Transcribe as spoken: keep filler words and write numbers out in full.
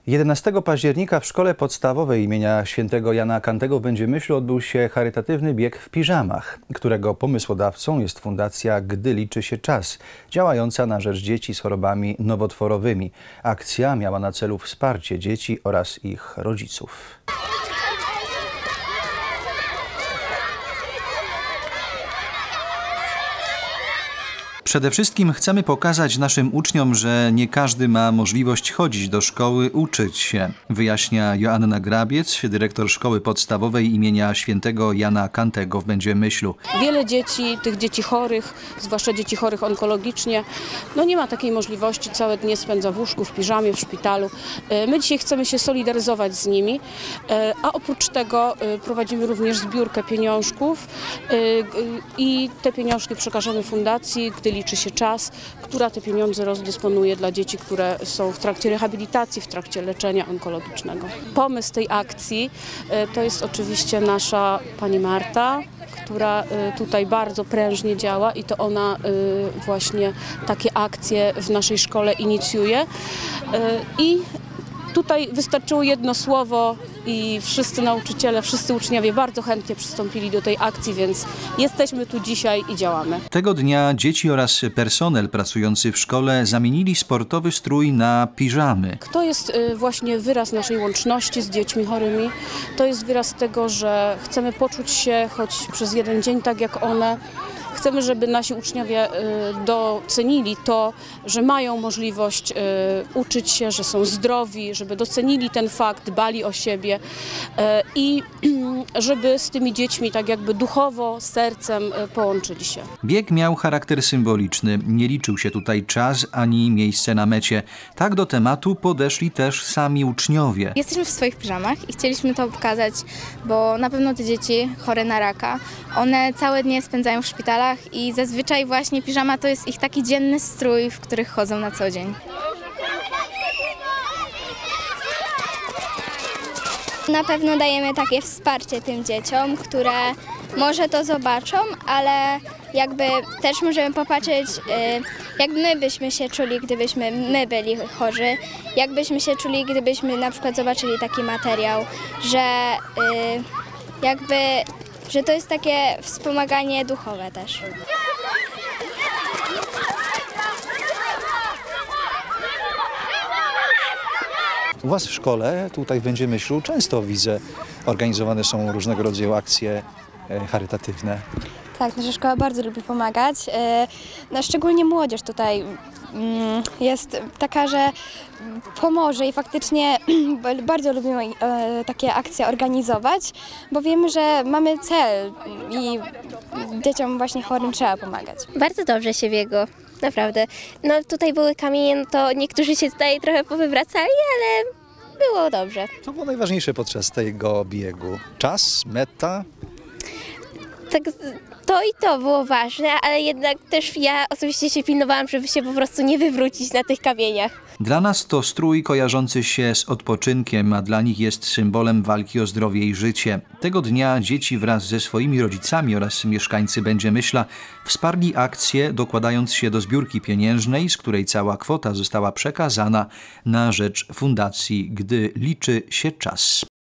jedenastego października w szkole podstawowej imienia świętego Jana Kantego w Będziemyślu odbył się charytatywny bieg w piżamach, którego pomysłodawcą jest Fundacja Gdy liczy się czas, działająca na rzecz dzieci z chorobami nowotworowymi. Akcja miała na celu wsparcie dzieci oraz ich rodziców. Przede wszystkim chcemy pokazać naszym uczniom, że nie każdy ma możliwość chodzić do szkoły, uczyć się, wyjaśnia Joanna Grabiec, dyrektor szkoły podstawowej imienia świętego Jana Kantego w Będziemyślu. Wiele dzieci, tych dzieci chorych, zwłaszcza dzieci chorych onkologicznie, no nie ma takiej możliwości, całe dnie spędza w łóżku, w piżamie, w szpitalu. My dzisiaj chcemy się solidaryzować z nimi, a oprócz tego prowadzimy również zbiórkę pieniążków i te pieniążki przekażemy fundacji, gdy liczy się czas, która te pieniądze rozdysponuje dla dzieci, które są w trakcie rehabilitacji, w trakcie leczenia onkologicznego. Pomysł tej akcji to jest oczywiście nasza pani Marta, która tutaj bardzo prężnie działa i to ona właśnie takie akcje w naszej szkole inicjuje. I tutaj wystarczyło jedno słowo i wszyscy nauczyciele, wszyscy uczniowie bardzo chętnie przystąpili do tej akcji, więc jesteśmy tu dzisiaj i działamy. Tego dnia dzieci oraz personel pracujący w szkole zamienili sportowy strój na piżamy. To jest właśnie wyraz naszej łączności z dziećmi chorymi. To jest wyraz tego, że chcemy poczuć się choć przez jeden dzień tak jak one. Chcemy, żeby nasi uczniowie docenili to, że mają możliwość uczyć się, że są zdrowi, żeby docenili ten fakt, dbali o siebie i żeby z tymi dziećmi tak jakby duchowo, sercem połączyli się. Bieg miał charakter symboliczny. Nie liczył się tutaj czas ani miejsce na mecie. Tak do tematu podeszli też sami uczniowie. Jesteśmy w swoich piżamach i chcieliśmy to pokazać, bo na pewno te dzieci chore na raka, one całe dnie spędzają w szpitalach i zazwyczaj właśnie piżama to jest ich taki dzienny strój, w których chodzą na co dzień. Na pewno dajemy takie wsparcie tym dzieciom, które może to zobaczą, ale jakby też możemy popatrzeć, jak my byśmy się czuli, gdybyśmy my byli chorzy, jak byśmy się czuli, gdybyśmy na przykład zobaczyli taki materiał, że jakby że to jest takie wspomaganie duchowe też. U Was w szkole, tutaj w Będziemyślu, często widzę, organizowane są różnego rodzaju akcje charytatywne. Tak, nasza szkoła bardzo lubi pomagać. No, szczególnie młodzież tutaj jest taka, że pomoże i faktycznie bardzo lubimy takie akcje organizować, bo wiemy, że mamy cel i dzieciom właśnie chorym trzeba pomagać. Bardzo dobrze się biegło, naprawdę. No tutaj były kamienie, no to niektórzy się tutaj trochę powywracali, ale było dobrze. Co było najważniejsze podczas tego biegu? Czas, meta? Tak, to i to było ważne, ale jednak też ja osobiście się pilnowałam, żeby się po prostu nie wywrócić na tych kamieniach. Dla nas to strój kojarzący się z odpoczynkiem, a dla nich jest symbolem walki o zdrowie i życie. Tego dnia dzieci wraz ze swoimi rodzicami oraz mieszkańcy Będziemyśla wsparli akcję, dokładając się do zbiórki pieniężnej, z której cała kwota została przekazana na rzecz Fundacji Gdy liczy się czas.